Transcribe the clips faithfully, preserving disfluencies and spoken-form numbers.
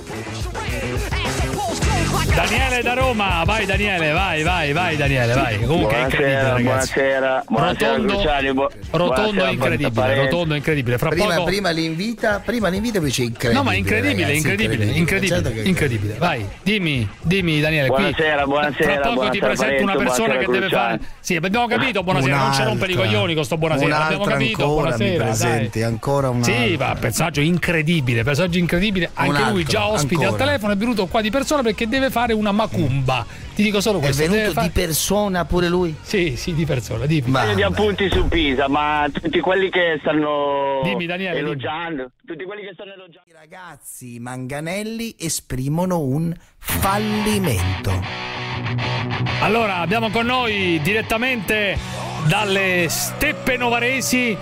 Daniele da Roma, vai Daniele, vai, vai, vai Daniele, vai. Comunque buonasera, è incredibile, buonasera, buonasera, rotondo, Cruciani, bu- rotondo buonasera, incredibile, rotondo incredibile. Fra prima, poco... prima l'invita, prima l'invita e poi c'è incredibile. No, ma incredibile, ragazzi, incredibile, incredibile, Certo che- incredibile. Vai, dimmi, dimmi Daniele. Buonasera, qui, buonasera, Fra poco ti buonasera, presento una Parenzo, persona che buonasera, deve fare. Cruciani. Sì, abbiamo capito, buonasera, non ci rompere i coglioni con sto buonasera, abbiamo Un'altra capito, ancora, buonasera. mi presenti, dai. ancora un Sì, va, personaggio incredibile, personaggio incredibile, anche Un altro, lui già ospite ancora. al telefono, è venuto qua di persona perché deve fare una macumba. Ti dico solo È questo. venuto deve fare... di persona pure lui? Sì, sì, di persona, dimmi. Ma- Io di appunti su Pisa, ma tutti quelli che stanno Dimmi, Daniele, elogiando, tutti quelli che stanno elogiando. I ragazzi manganelli esprimono un fallimento. Allora, abbiamo con noi direttamente dalle steppe novaresi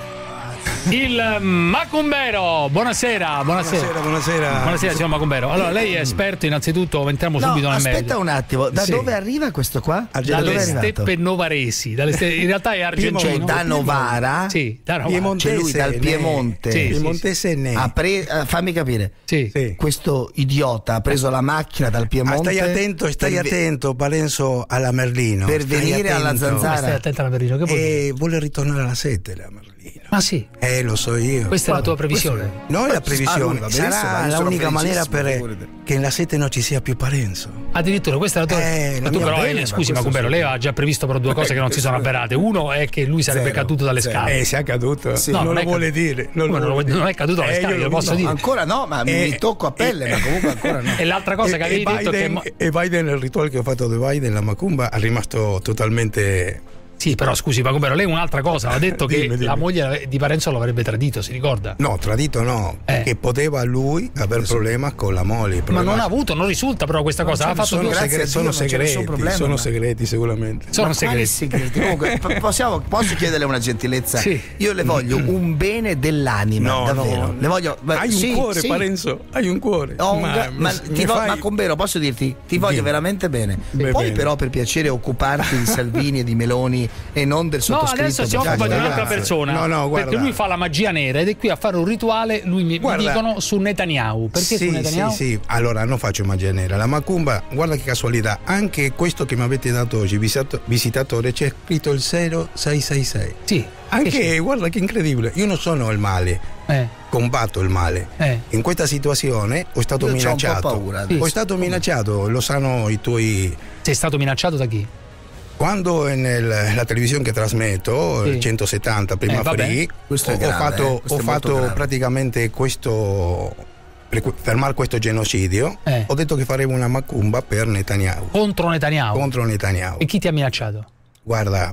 il Macumbero. Buonasera, buonasera. Buonasera, buonasera. Buonasera, signor Macumbero. Allora, lei è esperto innanzitutto, entriamo No, subito nel aspetta merito. un attimo, da Sì. dove arriva questo qua? Da dove Dalle è arrivato? steppe novaresi, dalle ste- in realtà è argentino. Cioè da Novara? Sì, da Novara. Piemontese, Cioè lui dal ne- Piemonte. Sì, sì, Piemontese ne. Ha pre- eh, fammi capire. Sì. Sì. Questo idiota ha preso la macchina dal Ah, Piemonte. stai attento, stai per ve- attento, Parenzo, alla Merlino. Per Stai venire alla attento. zanzara. Ma stai attento alla Merino, che vuol dire? E vuole ritornare alla sette la Merlino. Ma sì, Eh, lo so io. questa è la tua previsione. Non è la Ah, lui previsione, va benissimo, sarà io sono l'unica maniera felicissimo, per figurati. che nella sette non ci sia più Parenzo. Addirittura questa è la tua. Eh, ma la tu mia però, bene, eh, ma scusi, questo Macumbero, sì. lei aveva già previsto però due cose che non si sono avverate. Uno è che lui sarebbe Zero. caduto dalle Zero. scale. Eh, se è caduto. Sì. No, non non lo è vuole caduto. dire. Non, Come lo non vuole non dire. è caduto dalle Eh, scale, io lo posso no, dire. Ancora no, ma Eh, mi tocco a pelle, eh, ma comunque ancora no. E l'altra cosa che avevi e detto Biden, che. e Biden, il rituale che ho fatto di Biden, la macumba, è rimasto totalmente. Sì, però scusi, Macumbero, lei un'altra cosa, ha detto che Dimmi, dimmi. la moglie di Parenzo lo avrebbe tradito, si ricorda? No, tradito no, Eh. che poteva lui aver problema con la moglie. Ma problema- non ha avuto, non risulta però questa cosa. Ha fatto sono, due- grazie segre- a Dio, sono non c'è nessun segreti, problema, sono ma- segreti sicuramente. sono Ma quali segreti. segreti? Comunque, p- possiamo, posso chiederle una gentilezza? Sì. Io le voglio un bene dell'anima, No, davvero. no. Le voglio, beh, Hai un sì, cuore, sì. Parenzo, hai un cuore. Ho un Ma gra- mi- ma mi ti vo- fai- Macumbero, posso dirti, ti voglio Dimmi. veramente bene. Beh, Puoi bene. però per piacere occuparti di Salvini e di Meloni e non del No, sottoscritto? adesso si per occupa di favore? un'altra grazie. persona. No, no, guarda. Perché lui fa la magia nera ed è qui a fare un rituale. Lui mi, mi Guarda. dicono su Netanyahu. Perché sì, su Netanyahu? Sì, sì, allora non faccio magia nera. La macumba, guarda che casualità, anche questo che mi avete dato oggi, visitato- visitatore, c'è scritto il zero sei sei sei. Sì. Anche, Che c'è? guarda che incredibile, io non sono il male, Eh, combatto il male. eh. In questa situazione ho stato Io c'ho un po' minacciato. paura. Sì. Ho stato minacciato, lo sanno i tuoi. Sei stato minacciato da chi? Quando nella televisione che trasmetto, Sì. il centosettanta prima Eh, vabbè. free, Questo è ho grave, fatto, eh. Questo ho è molto fatto grave. praticamente questo, per fermare questo genocidio, Eh. ho detto che faremo una macumba per Netanyahu, Contro Netanyahu. contro Netanyahu. E chi ti ha minacciato? Guarda,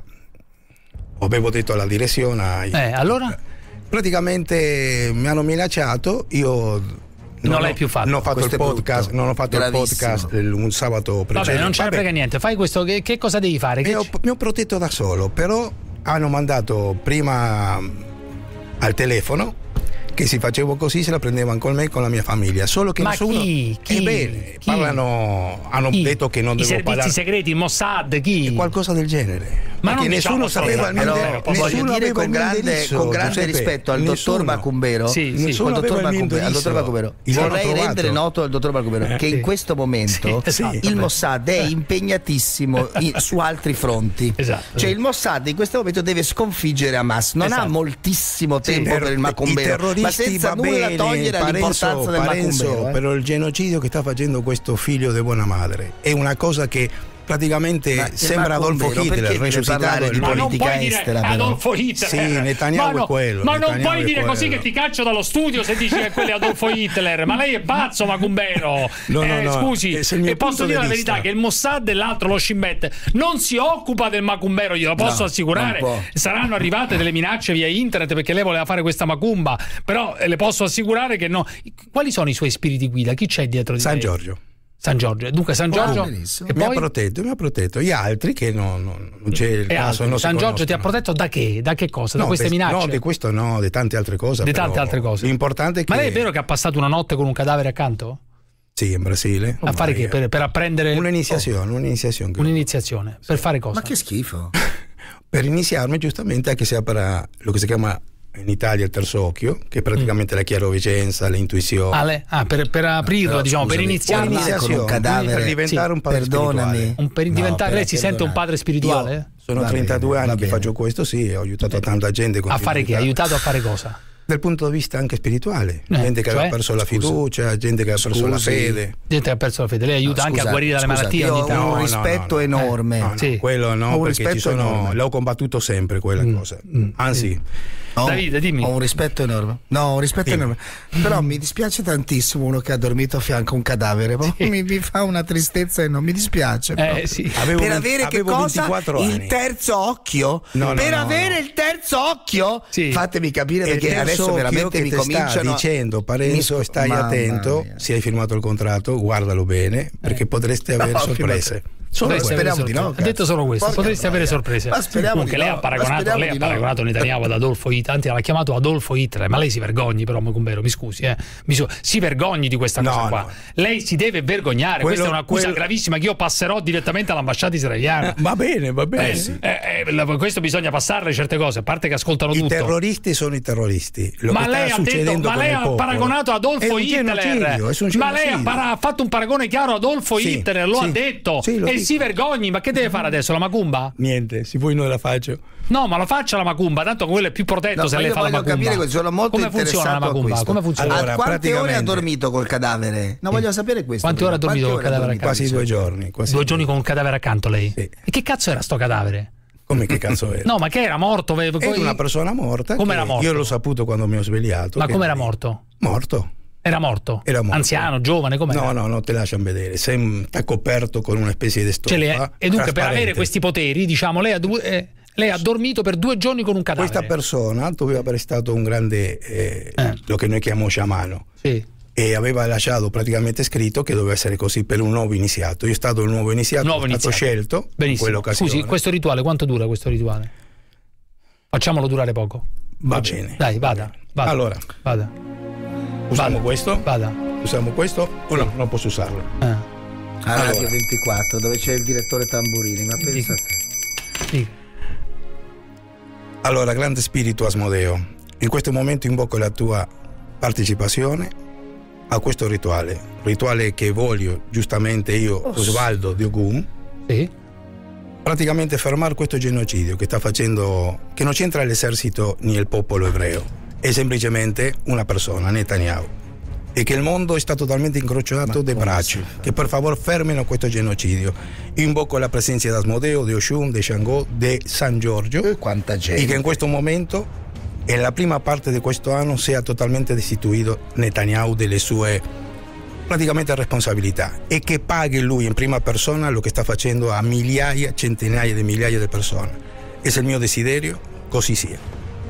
avevo detto alla direzione, ai- Eh, allora? praticamente mi hanno minacciato, io Non l'hai ho- più fatto. Non ho fatto Questo il è brutto. podcast, non ho fatto Gravissimo. il podcast il- un sabato precedente. Vabbè, non ce ne Vabbè. frega niente. Fai questo. Che, che cosa devi fare? Che Mi ho, c- mi ho protetto da solo, però hanno mandato prima al telefono che se facevo così se la prendevano con me e con la mia famiglia, solo che Ma nessuno. chi? Chi? Ebbene, Chi? parlano, hanno Chi? detto che non I devo servizi parlare segreti, il Mossad, chi? qualcosa del genere. Ma Perché non nessuno diciamo sapeva solo, il mio però, indirizzo, posso Voglio nessuno dire aveva con il mio grande, indirizzo, con grande Giuseppe, rispetto al dottor nessuno. Macumbero, Sì, sì. Nessuno al dottor aveva il mio Macumbero, al dottor indirizzo. Macumbero. Io l'ho Vorrei trovato. rendere noto al dottor Macumbero Eh, che sì. in questo momento Sì, esatto. il Mossad è impegnatissimo in- su altri fronti. Esatto. Cioè il Mossad in questo momento deve sconfiggere Hamas. Non Esatto. ha moltissimo tempo Ter- per il I Macumbero, terroristi ma senza va nulla bene, togliere Parenzo, all'importanza del Parenzo, Macumbero. eh. però il genocidio che sta facendo questo figlio di buona madre è una cosa che praticamente Ma il sembra Adolfo Macumbero, Hitler perché deve resuscitato parlare di il- Ma non politica puoi dire estera, però. Adolfo Hitler. Sì, Netanyahu ma no, è quello, Ma non Netanyahu puoi è dire così quello. che ti caccio dallo studio se dici che quello è Adolfo Hitler. Ma lei è pazzo, Macumbero. No, no, Eh, no, scusi, è il mio e posso punto dire di la verità vista. che il Mossad e l'altro, lo Shin Bet, non si occupa del Macumbero, glielo posso No, assicurare. non può. Saranno arrivate delle minacce via internet perché lei voleva fare questa macumba, però eh, le posso assicurare che no. Quali sono i suoi spiriti guida? Chi c'è dietro di San lei? Giorgio. San Giorgio. Dunque San Giorgio benissimo. e Mi ha poi protetto, mi ha protetto. Gli altri che non, non- non c'è il e caso, altri. non si San Giorgio ti ha conoscono. protetto da che? Da che cosa? Da No, queste beh, minacce? No, di questo no, di tante altre cose. Di però tante altre cose. L'importante è che. Ma lei è vero che ha passato una notte con un cadavere accanto? Sì, in Brasile. A fare che? Per, per apprendere Un'iniziazione, un'iniziazione. Oh, un'iniziazione. Per fare cosa? Ma che schifo. Per iniziarmi giustamente anche se per lo che si chiama in Italia il terzo occhio, che è praticamente mm. la chiaroveggenza, l'intuizione. Ah, le, ah per, per aprirlo, però, diciamo, scusami, per iniziare con un cadavere, per diventare sì, un padre spirituale. Un, per diventare, no, lei si sente un padre spirituale? Io sono va trentadue bene, anni che faccio questo, sì, ho aiutato tanta gente. A fare che? Aiutato a fare cosa? Dal punto di vista anche spirituale, eh, gente che cioè? aveva perso la fiducia, gente che aveva perso la fede. Gente che ha perso la fede, lei aiuta no, anche scusa, a guarire dalle malattie. Io ho un no, rispetto no, no, enorme. No, no, sì. Quello no, ho un perché ci sono, enorme. l'ho combattuto sempre quella mm. cosa. Mm. Anzi, no, Davide, dimmi. Ho un rispetto enorme. No, ho un rispetto dimmi. enorme. Però mi dispiace tantissimo uno che ha dormito a fianco a un cadavere. Sì. Mi, mi fa una tristezza e non mi dispiace. Eh, sì. Per avevo, avere che cosa? Il anni. terzo occhio? No, no, per no, avere no. il terzo occhio? Sì. Fatemi capire perché adesso veramente mi cominciano dicendo Parenzo, stai Mamma attento, mia. se hai firmato il contratto, guardalo bene, perché eh. potresti avere no, sorprese. Solo speriamo di no. Ha detto solo questo, Porca potresti noia. avere sorprese. Ma speriamo Comunque di lei no. ha paragonato, lei ha paragonato Netanyahu ad Adolfo Hitler, anzi l'ha chiamato Adolfo Hitler, ma lei si vergogni però, Macumbero, mi scusi, eh. mi su- si vergogni di questa no, cosa qua. No. Lei si deve vergognare, quello, questa è un'accusa quello... gravissima che io passerò direttamente all'ambasciata israeliana. Eh, va bene, va bene. Eh, sì. eh, eh, questo bisogna passarle certe cose, a parte che ascoltano I tutto. I terroristi sono i terroristi. Lo ma che lei sta ha detto, ma lei ha paragonato Adolfo Hitler. Ma lei ha, para- ha fatto un paragone chiaro a Adolfo sì, Hitler, lo sì, ha detto sì, e dico. si vergogni, ma che deve fare adesso la macumba? Niente, se vuoi non la faccio. No, ma lo faccia la macumba, tanto quello è più protetto no, se lei fa la macumba. Capire, sono molto come funziona la macumba? Come funziona? Allora, quante praticamente... ore ha dormito col cadavere? No, voglio sapere questo. Quante ore ha dormito col cadavere accanto? Quasi due giorni. Quasi due giorni con un cadavere accanto lei? Sì. E che cazzo era sto cadavere? Come che cazzo era? No, ma che era morto? Era una persona morta. Come era morto? Io l'ho saputo quando mi ho svegliato. Ma come era morto? Morto. Era morto? Era morto. Anziano, giovane, come? No, no, non te lasciano vedere. Sei sta coperto con una specie di stoffa. Cioè, e dunque per avere questi poteri, diciamo, lei ha, due, eh, lei ha dormito per due giorni con un cadavere. Questa persona doveva essere stato un grande, eh, eh. lo che noi chiamiamo sciamano. Sì. E aveva lasciato praticamente scritto che doveva essere così per un nuovo iniziato. Io sono stato il nuovo iniziato, nuovo sono stato iniziato. scelto. Benissimo. In quell'occasione. Scusi, questo rituale quanto dura questo rituale? Facciamolo durare poco. Va Faccio. bene. Dai, vada, vada. Allora, vada. usiamo vada. questo? Vada. Usiamo questo o no? Non posso usarlo. Eh. A allora. Radio ventiquattro, dove c'è il direttore Tamburini, ma pensa a te. Sì. Allora, grande spirito Asmodeo, in questo momento invoco la tua partecipazione a questo rituale, rituale che voglio giustamente io, oh. Osvaldo di Ogum, sì. praticamente fermare questo genocidio che sta facendo, che non c'entra l'esercito né il popolo ebreo, è semplicemente una persona, Netanyahu, e che il mondo è stato talmente incrociato dei bracci, che per favore fermino questo genocidio. Invoco la presenza di Asmodeo, di Oshun, di Shango, di San Giorgio, e quanta gente. E che in questo momento, nella prima parte di questo anno, sia totalmente destituito Netanyahu delle sue praticamente responsabilità e che paghi lui in prima persona lo che sta facendo a migliaia, centinaia di migliaia di persone. Questo è il mio desiderio, così sia.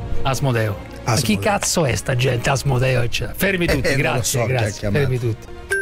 Asmodeo. Ma chi cazzo è sta gente? Asmodeo, eccetera. Fermi tutti, eh, grazie, so, grazie. Fermi tutti.